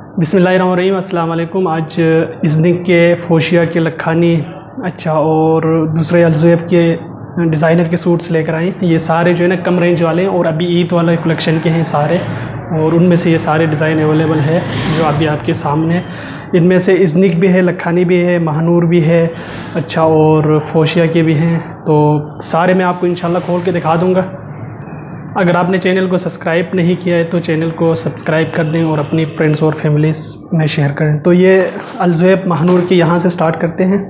बिस्मिल्लाहिर्रहमानिर्रहीम, अस्सलाम वालेकुम। आज इज़निक के फोशिया के लखानी और दूसरे अलज़ुएब के डिज़ाइनर के सूट्स लेकर आए। ये सारे जो है ना कम रेंज वाले हैं और अभी ईद वाला कलेक्शन के हैं सारे, और उनमें से ये सारे डिज़ाइन अवेलेबल है जो अभी आपके सामने है। इनमें से इज़निक भी है, लखानी भी है, महानूर भी है और फोशिया के भी हैं। तो सारे मैं आपको इंशाल्लाह खोल के दिखा दूँगा। अगर आपने चैनल को सब्सक्राइब नहीं किया है तो चैनल को सब्सक्राइब कर दें और अपनी फ्रेंड्स और फैमिलीज़ में शेयर करें। तो ये अलज़ुएब महानूर के यहाँ से स्टार्ट करते हैं।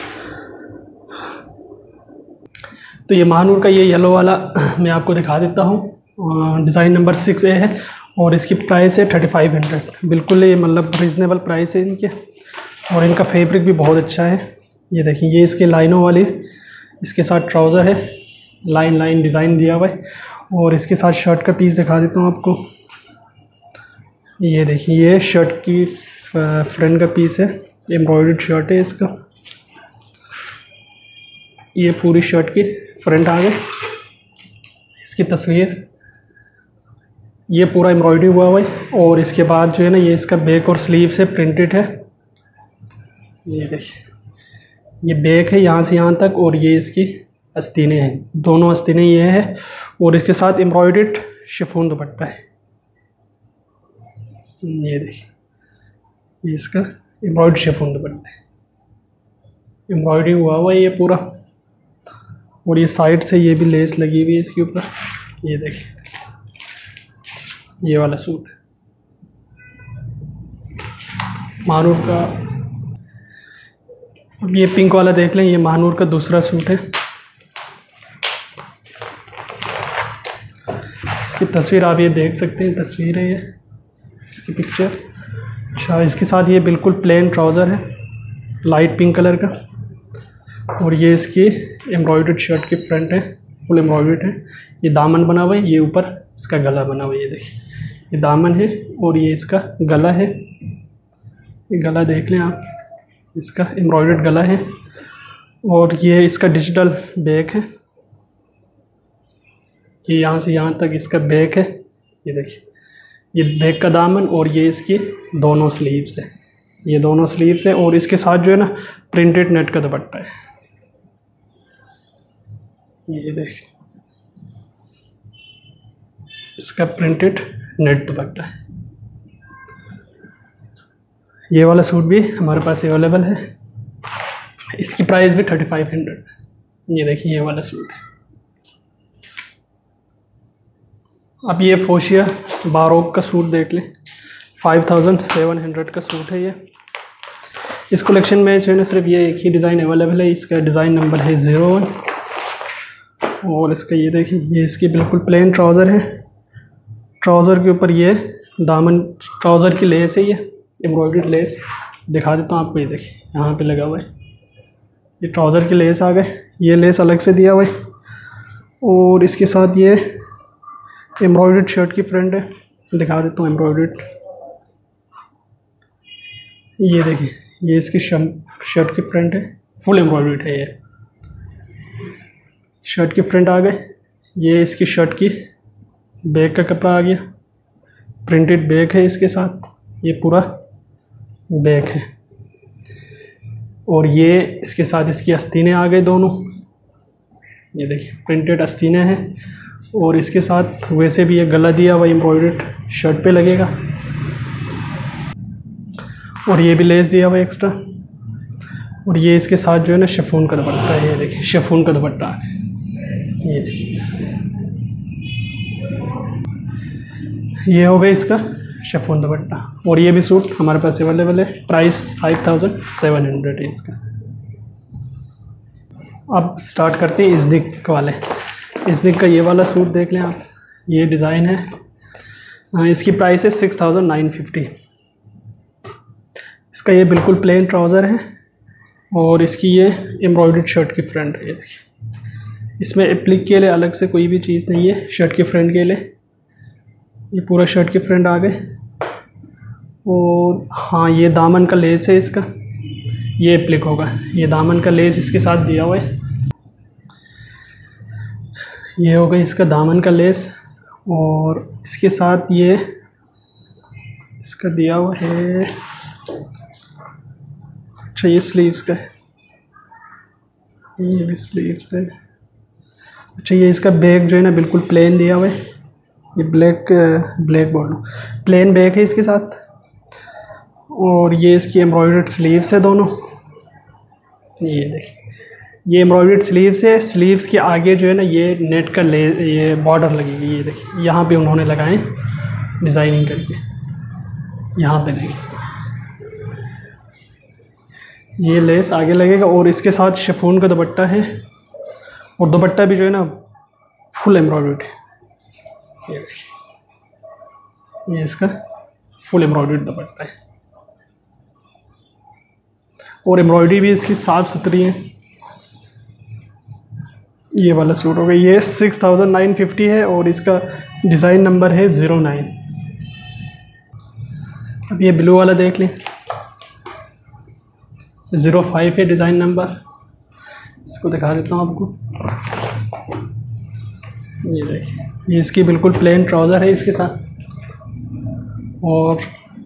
तो ये महानूर का ये येलो वाला मैं आपको दिखा देता हूँ। डिज़ाइन नंबर 6A है और इसकी प्राइस है 3500। बिल्कुल ये मतलब रीज़नेबल प्राइस है इनके, और इनका फैब्रिक भी बहुत अच्छा है। ये देखिए, ये इसके लाइनों वाली इसके साथ ट्राउज़र है, लाइन लाइन डिज़ाइन दिया हुआ है। और इसके साथ शर्ट का पीस दिखा देता हूँ आपको। ये देखिए, ये शर्ट की फ्रंट का पीस है, एम्ब्रॉयडर्ड शर्ट है इसका। ये पूरी शर्ट की फ्रंट आ गई। इसकी तस्वीर, ये पूरा एम्ब्रॉयडरी हुआ है। और इसके बाद जो है ना, ये इसका बैक और स्लीव से प्रिंटेड है। ये देखिए, ये बैक है यहाँ से यहाँ तक, और ये इसकी आस्तीनें हैं, दोनों आस्तीनें ये है। और इसके साथ एम्ब्रॉयडर्ड शिफॉन दुपट्टा है। ये देखिए, ये इसका एम्ब्रॉयडर्ड शिफॉन दुपट्टा है, एम्ब्रॉयडरी हुआ है ये पूरा। और ये साइड से ये भी लेस लगी हुई है इसके ऊपर। ये देखिए, ये वाला सूट महानूर का। अब ये पिंक वाला देख लें, ये महानूर का दूसरा सूट है। इसकी तस्वीर आप ये देख सकते हैं, तस्वीर है ये इसकी पिक्चर। अच्छा, इसके साथ ये बिल्कुल प्लेन ट्राउज़र है लाइट पिंक कलर का। और ये इसकी एम्ब्रॉयडर्ड शर्ट की फ्रंट है, फुल एम्ब्रॉयडर्ड है। ये दामन बना हुआ है, ये ऊपर इसका गला बना हुआ है। ये देखिए, ये दामन है और ये इसका गला है। ये गला देख लें आप, इसका एम्ब्रॉयडर्ड गला है। और ये इसका डिजिटल बैक है, ये यहाँ से यहाँ तक इसका बैक है। ये देखिए, ये बैक का दामन, और ये इसकी दोनों स्लीव्स है, ये दोनों स्लीव्स है। और इसके साथ जो है ना, प्रिंटेड नेट का दुपट्टा है। ये देखिए, इसका प्रिंटेड नेट दुपट्टा है। ये वाला सूट भी हमारे पास अवेलेबल है, इसकी प्राइस भी 3500। ये देखिए, ये वाला सूट है। अब ये फोशिया बारोक का सूट देख लें, 5700 का सूट है ये। इस कलेक्शन में जो है ना, सिर्फ ये एक ही डिज़ाइन अवेलेबल है। इसका डिज़ाइन नंबर है 01। और इसका ये देखिए, ये इसकी बिल्कुल प्लेन ट्राउज़र है। ट्राउज़र के ऊपर ये दामन, ट्राउज़र की लेस है, ये एम्ब्रॉयडर्ड लेस दिखा देता हूँ आपको। ये देखिए, यहाँ पे लगा हुआ है, ये ट्राउज़र की लेस आ गए। ये लेस अलग से दिया हुआ है। और इसके साथ ये एम्ब्रॉयडर्ड शर्ट की फ्रंट है, दिखा देता हूँ एम्ब्रॉयडर्ड। ये देखिए, ये इसकी शर्ट की फ्रंट है, फुल एम्ब्रॉयडर्ड है। ये शर्ट की फ्रंट आ गए। ये इसकी शर्ट की बैक का कपड़ा आ गया, प्रिंटेड बैक है इसके साथ, ये पूरा बैक है। और ये इसके साथ इसकी आस्तीनें आ गए दोनों। ये देखिए, प्रिंटेड आस्तीनें हैं। और इसके साथ वैसे भी ये गला दिया हुआ एम्ब्रॉयडर्ड शर्ट पे लगेगा। और ये भी लेस दिया हुआ एक्स्ट्रा। और ये इसके साथ जो है ना, शिफॉन का दुपट्टा है। ये देखिए, शिफॉन का दुपट्टा है। ये देखिए, ये हो गया इसका शिफॉन दुपट्टा। और ये भी सूट हमारे पास अवेलेबल है, प्राइस 5700 है इसका। अब स्टार्ट करते हैं इज़निक वाले। इज़निक का ये वाला सूट देख लें आप, ये डिज़ाइन है। इसकी प्राइस है 6950। इसका ये बिल्कुल प्लेन ट्राउज़र है और इसकी ये एम्ब्रॉयडर्ड शर्ट की फ्रंट है। ये देखिए, इसमें एप्लिक के लिए अलग से कोई भी चीज़ नहीं है। शर्ट की फ्रंट के लिए ये पूरा शर्ट की फ्रंट आ गए। और हाँ, ये दामन का लेस है इसका, ये एप्लिक होगा। ये दामन का लेस इसके साथ दिया हुआ है। ये हो गया इसका दामन का लेस। और इसके साथ ये इसका दिया हुआ है। अच्छा ये स्लीव्स का है, ये भी स्लीव्स है। अच्छा ये इसका बैग जो है ना बिल्कुल प्लेन दिया हुआ है, ये ब्लैक बोल लो, प्लेन बैग है इसके साथ। और ये इसकी एम्ब्रॉयडर्ड स्लीव्स है दोनों, ये देखिए ये एम्ब्रॉयडर्ड स्लीव्स है। स्लीव्स के आगे जो है ना ये नेट का ये बॉर्डर लगेगी, ये देखिए यहाँ पे उन्होंने लगाए डिज़ाइनिंग करके, यहाँ पे देखिए ये लेस आगे लगेगा। और इसके साथ शिफॉन का दुपट्टा है, और दुपट्टा भी जो है ना फुल एम्ब्रॉयडर्ड है, ये देखिए ये इसका फुल एम्ब्रॉयडर्ड दुपट्टा है। और एम्ब्रॉयडरी भी इसकी साफ़ सुथरी है। ये वाला सूट हो गया, ये 6950 है और इसका डिज़ाइन नंबर है 09। अब ये ब्लू वाला देख लें, 05 है डिज़ाइन नंबर। इसको दिखा देता हूँ आपको, ये देखिए ये इसकी बिल्कुल प्लेन ट्राउज़र है इसके साथ, और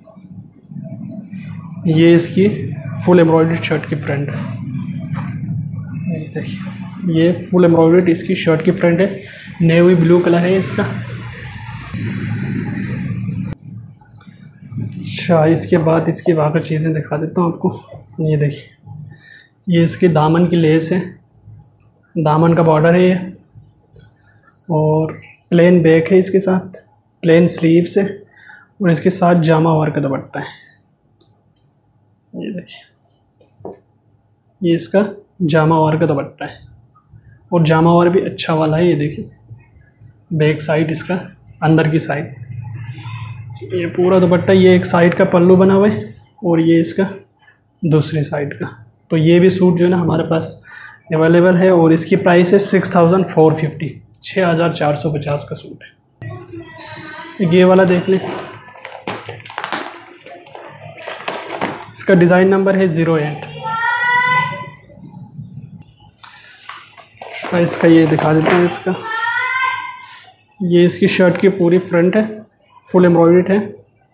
ये इसकी फुल एम्ब्रॉयडर्ड शर्ट की फ्रंट है। ये देखिए ये फुल एम्ब्रॉयडर्ड इसकी शर्ट की फ्रंट है, नेवी ब्लू कलर है इसका। अच्छा इसके बाद इसकी बाकी चीज़ें दिखा देता हूँ आपको। ये देखिए ये इसके दामन की लेस है, दामन का बॉर्डर है ये, और प्लेन बैक है इसके साथ, प्लेन स्लीव्स है, और इसके साथ जामा वर्क का दुपट्टा है। ये देखिए ये इसका जामा वर्क का दुपट्टा है, और जामा वर्क भी अच्छा वाला है। ये देखिए बैक साइड इसका, अंदर की साइड ये पूरा दुपट्टा, ये एक साइड का पल्लू बना हुआ है और ये इसका दूसरी साइड का। तो ये भी सूट जो है ना हमारे पास अवेलेबल है, और इसकी प्राइस है 6450, 6450 का सूट है। ये वाला देख लें, इसका डिज़ाइन नंबर है 08। इसका ये दिखा देते हैं, इसका ये इसकी शर्ट की पूरी फ्रंट है, फुल एम्ब्रॉयडर्ड है।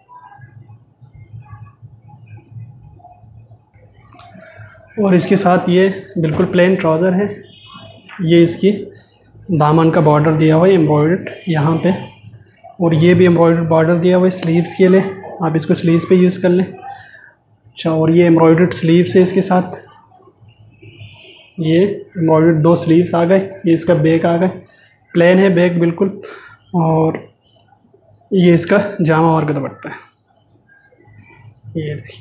और इसके साथ ये बिल्कुल प्लेन ट्राउज़र है, ये इसकी दामन का बॉर्डर दिया हुआ है एम्ब्रॉयडर्ड यहाँ पे, और ये भी एम्ब्रॉयडर्ड बॉर्डर दिया हुआ है स्लीव्स के लिए, आप इसको स्लीव्स पे यूज़ कर लें। अच्छा और ये एम्ब्रॉयडर्ड स्लीव्स है इसके साथ, ये एम्ब्रॉयडर्ड 2 स्लीव्स आ गए, ये इसका बैक आ गए, प्लेन है बैक बिल्कुल, और ये इसका जामा वर्क दुपट्टा है। ये देखिए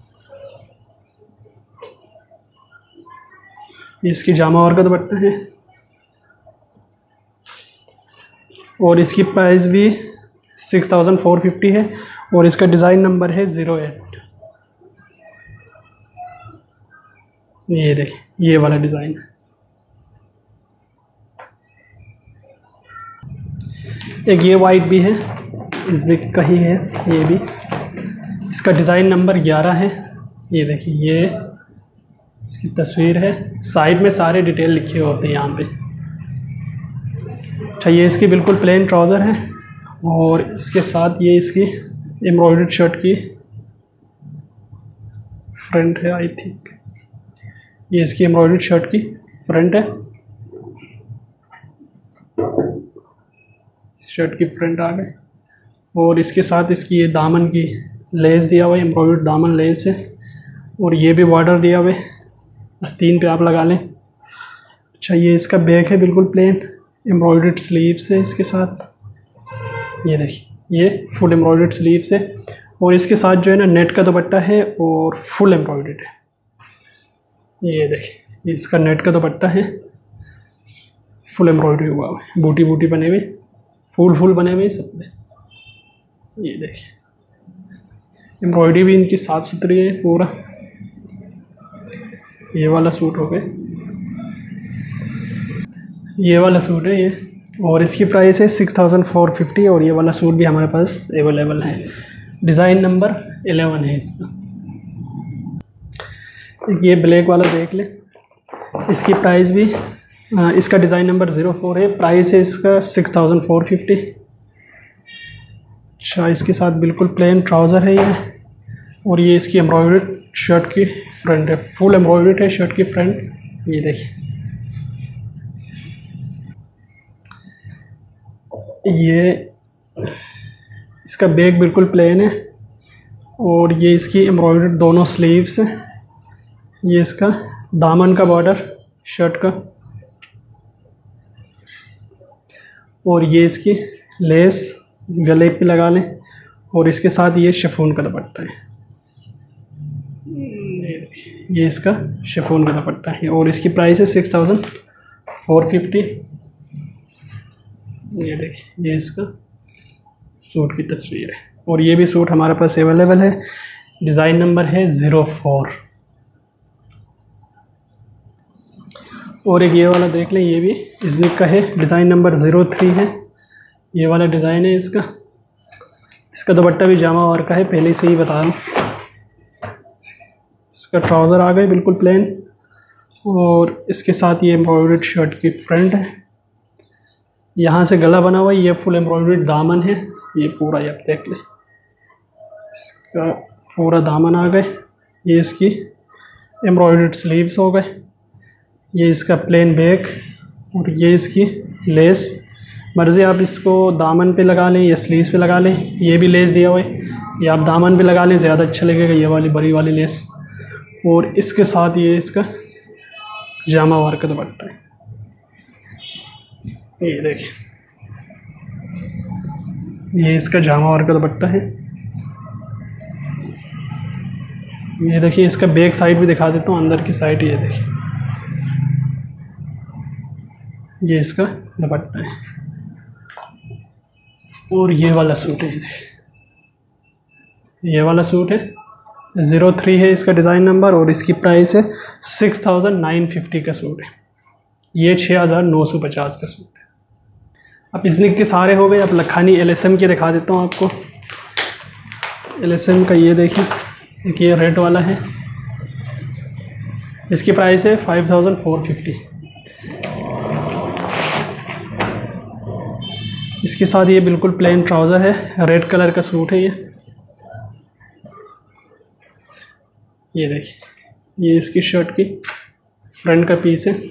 इसकी जामा वर्क दुपट्टा है, और इसकी प्राइस भी 6450 है, और इसका डिज़ाइन नंबर है 08। ये देखिए ये वाला डिज़ाइन है। एक ये वाइट भी है, इस दिख का ही है ये भी, इसका डिज़ाइन नंबर 11 है। ये देखिए ये इसकी तस्वीर है, साइड में सारे डिटेल लिखे होते हैं यहाँ पे। अच्छा ये इसकी बिल्कुल प्लेन ट्राउज़र है, और इसके साथ ये इसकी एम्ब्रॉयडर्ड शर्ट की फ्रंट है, आई थिंक ये इसकी एम्ब्रॉयडर्ड शर्ट की फ्रंट है, शर्ट की फ्रंट आ गए, और इसके साथ इसकी ये दामन की लेस दिया हुआ है, एम्ब्रॉयडर्ड दामन लेस है, और ये भी बॉर्डर दिया हुआ है, आस्तीन पे आप लगा लें। अच्छा ये इसका बैक है बिल्कुल प्लेन, एम्ब्रॉयडर्ड स्लीव्स है इसके साथ, ये देखिए ये फुल एम्ब्रॉयडर्ड स्लीव्स है, और इसके साथ जो है ना नेट का दुपट्टा है और फुल एम्ब्रॉयडर्ड है। ये देखिए इसका नेट का दुपट्टा है, फुल एम्ब्रॉयडरी हुआ हुआ है, बूटी बूटी बने हुए, फूल बने हुए सब में। ये देखिए एम्ब्रॉयडरी भी इनकी साफ़ सुथरी है पूरा। ये वाला सूट हो गया, ये वाला सूट है ये, और इसकी प्राइस है 6450, और ये वाला सूट भी हमारे पास अवेलेबल है। डिज़ाइन नंबर 11 है इसका। ये ब्लैक वाला देख ले, इसकी प्राइस भी इसका डिज़ाइन नंबर 04 है, प्राइस है इसका 6450। अच्छा, इसके साथ बिल्कुल प्लेन ट्राउज़र है ये, और ये इसकी एम्ब्रॉयडर्ड शर्ट की फ्रंट है, फुल एम्ब्रॉयडर्ड है शर्ट की फ्रंट। ये देखिए, ये इसका बैक बिल्कुल प्लेन है, और ये इसकी एम्ब्रॉयडर्ड दोनों स्लीव्स हैं। ये इसका दामन का बॉर्डर शर्ट का, और ये इसकी लेस गले पे लगा लें, और इसके साथ ये शिफॉन का दुपट्टा है। ये इसका शिफॉन का दुपट्टा है, और इसकी प्राइस है 6450। ये देखिए, ये इसका सूट की तस्वीर है, और ये भी सूट हमारे पास अवेलेबल है। डिज़ाइन नंबर है 04। और एक ये वाला देख लें, ये भी इज़निक का है, डिज़ाइन नंबर 03 है। ये वाला डिज़ाइन है इसका। इसका दुपट्टा भी जामा वर्क का है, पहले से ही बता रहा हूँ। इसका ट्राउज़र आ गए बिल्कुल प्लेन, और इसके साथ ये एम्ब्रॉयडर्ड शर्ट की फ्रंट है। यहाँ से गला बना हुआ है, ये फुल एम्ब्रॉयडर्ड दामन है। ये पूरा ये आप देख लें, इसका पूरा दामन आ गए। ये इसकी एम्ब्रॉयडर्ड स्लीव्स हो गए। ये इसका प्लेन बैक, और ये इसकी लेस। मर्ज़ी आप इसको दामन पे लगा लें या स्लीव्स पे लगा लें। ये भी लेस दिया हुआ है, ये आप दामन पे लगा लें, ज़्यादा अच्छा लगेगा, ये वाली बड़ी वाली लेस। और इसके साथ ये इसका जामा वर्क का दुपट्टा है। ये देखिए, ये इसका जामा वर्क का दुपट्टा है। ये देखिए, इसका बैक साइड भी दिखा देता हूँ, अंदर की साइड। ये देखिए, ये इसका दुपट्टा है, और ये वाला सूट है। ये वाला सूट है 03 है इसका डिज़ाइन नंबर, और इसकी प्राइस है 6950 का सूट है। ये 6950 का सूट है। अब इज़निक के सारे हो गए। अब लखानी LSM के दिखा देता हूँ आपको। LSM का ये देखिए, एक ये रेड वाला है, इसकी प्राइस है 5450। इसके साथ ये बिल्कुल प्लेन ट्राउज़र है, रेड कलर का सूट है ये देखिए, ये इसकी शर्ट की फ्रंट का पीस है।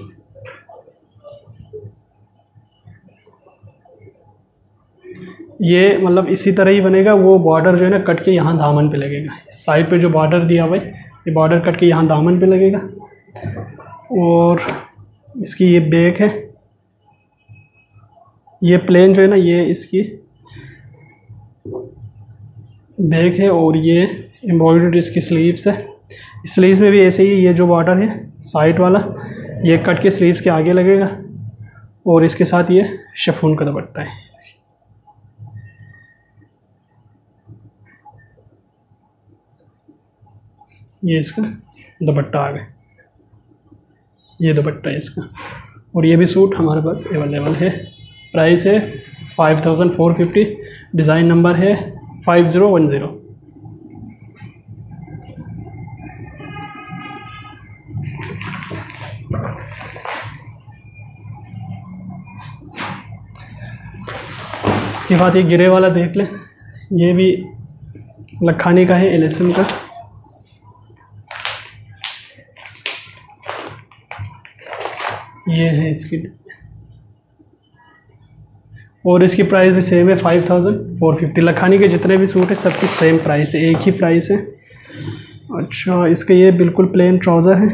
ये मतलब इसी तरह ही बनेगा। वो बॉर्डर जो है ना, कट के यहाँ दामन पे लगेगा। साइड पे जो बॉर्डर दिया हुआ है, ये बॉर्डर कट के यहाँ दामन पे लगेगा। और इसकी ये बैक है, ये प्लेन जो है ना, ये इसकी बैक है, और ये एम्ब्रॉयडर्ड इसकी स्लीव्स है। स्लीव्स में भी ऐसे ही ये जो बॉर्डर है साइड वाला, ये कट के स्लीव्स के आगे लगेगा, और इसके साथ ये शिफॉन का दुपट्टा है। ये इसका दुपट्टा आ गया, ये दुपट्टा है इसका। और ये भी सूट हमारे पास अवेलेबल है। प्राइस है 5450। डिज़ाइन नंबर है 5010। इसके बाद ये गिरे वाला देख लें, ये भी लखानी का है, LSM का। ये है इसकी, और इसकी प्राइस भी सेम है 5450। लखानी के जितने भी सूट है सबकी सेम प्राइस है, एक ही प्राइस है। अच्छा, इसका ये बिल्कुल प्लेन ट्राउज़र है,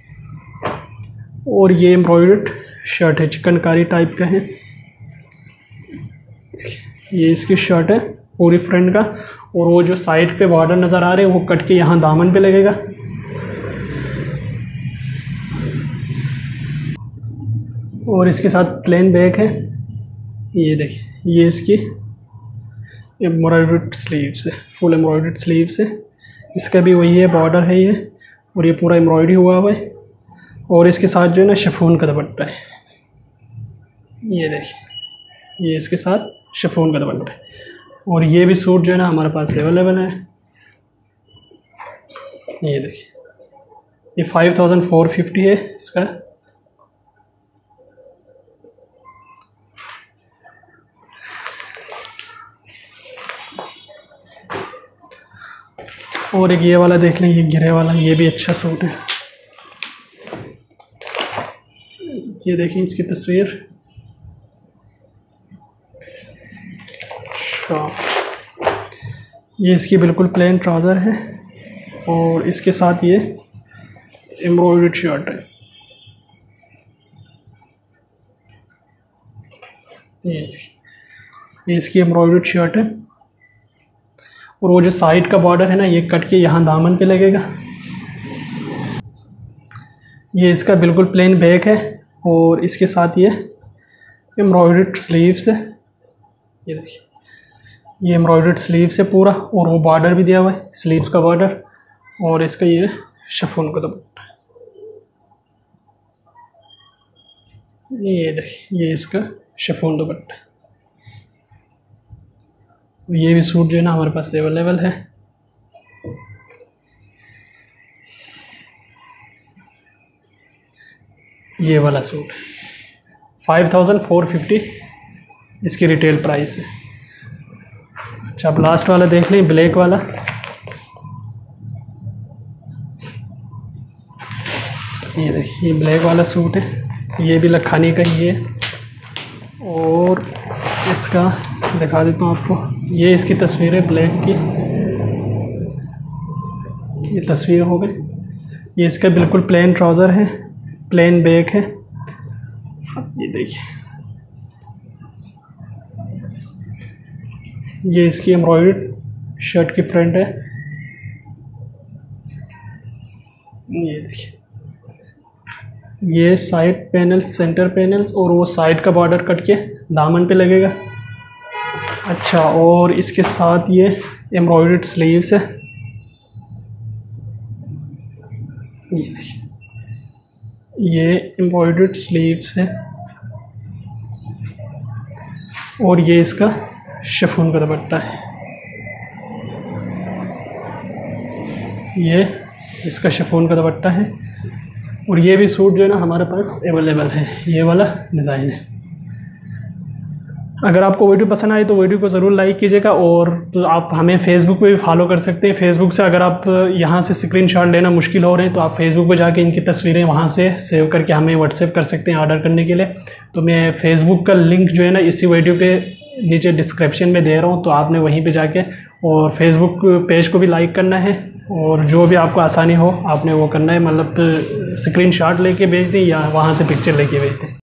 और ये एम्ब्रॉयडर्ड शर्ट है, चिकनकारी टाइप का है। ये इसकी शर्ट है पूरी फ्रंट का, और वो जो साइड पे बॉर्डर नज़र आ रहे हैं वो कट के यहाँ दामन पे लगेगा। और इसके साथ प्लेन बैक है। ये देखिए, ये इसकी एम्ब्रॉयडर्ड स्लीव्स है, फुल एम्ब्रॉयडर्ड स्लीव्स है। इसका भी वही है, बॉर्डर है ये, और ये पूरा एम्ब्रॉयडरी हुआ हुआ है। और इसके साथ जो है ना, शिफॉन का दुपट्टा है। ये देखिए, ये इसके साथ शिफॉन का दुपट्टा है। और ये भी सूट जो है ना हमारे पास अवेलेबल है। ये देखिए, ये 5450 है इसका। और एक ये वाला देख लें, ये गिरे वाला, ये भी अच्छा सूट है। ये देखें इसकी तस्वीर। अच्छा, ये इसकी बिल्कुल प्लेन ट्राउज़र है और इसके साथ ये एम्ब्रॉयडर्ड शर्ट है। ये इसकी एम्ब्रॉयडर्ड शर्ट है और वो जो साइड का बॉर्डर है ना, ये कट के यहाँ दामन पे लगेगा। ये इसका बिल्कुल प्लेन बैक है और इसके साथ ये एम्ब्रॉयडर्ड स्लीव्स है। ये देखिए, ये एम्ब्रॉयडर्ड स्लीव्स है पूरा, और वो बॉर्डर भी दिया हुआ है, स्लीव्स का बॉर्डर। और इसका ये शिफॉन का दुपट्टा है। ये देखिए, ये इसका शिफॉन दुपट्टा है। ये भी सूट जो है ना हमारे पास अवेलेबल है। ये वाला सूट 5450 इसकी रिटेल प्राइस है। अच्छा, अब लास्ट वाला देख लें, ब्लैक वाला। ये देखिए, ये ब्लैक वाला सूट है, ये भी लखानी का ही है। और इसका दिखा देता हूँ आपको, ये इसकी तस्वीर है ब्लैक की, ये तस्वीर हो गई। ये इसका बिल्कुल प्लेन ट्राउज़र है, प्लेन बैक है। ये देखिए, ये इसकी एम्ब्रॉयडर्ड शर्ट की फ्रंट है। ये देखिए, ये साइड पैनल्स, सेंटर पैनल्स, और वो साइड का बॉर्डर कट के दामन पे लगेगा। अच्छा, और इसके साथ ये एम्ब्रॉयडर्ड स्लीव्स है। ये देखिए, ये एम्ब्रॉयडर्ड स्लीव्स है और ये इसका शिफॉन का दुपट्टा है। ये इसका शिफॉन का दुपट्टा है और ये भी सूट जो है ना हमारे पास अवेलेबल है। ये वाला डिज़ाइन है। अगर आपको वीडियो पसंद आई तो वीडियो को ज़रूर लाइक कीजिएगा, और तो आप हमें फेसबुक पे भी फॉलो कर सकते हैं। फेसबुक से अगर आप यहाँ से स्क्रीनशॉट लेना मुश्किल हो रहे हैं तो आप फेसबुक पे जाके इनकी तस्वीरें वहाँ से सेव करके हमें व्हाट्सएप कर सकते हैं ऑर्डर करने के लिए। तो मैं फेसबुक का लिंक जो है ना इसी वीडियो के नीचे डिस्क्रिप्शन में दे रहा हूँ, तो आपने वहीं पर जाके और फेसबुक पेज को भी लाइक करना है, और जो भी आपको आसानी हो आपने वो करना है, मतलब स्क्रीनशॉट लेके भेज दें या वहाँ से पिक्चर लेके भेज दें।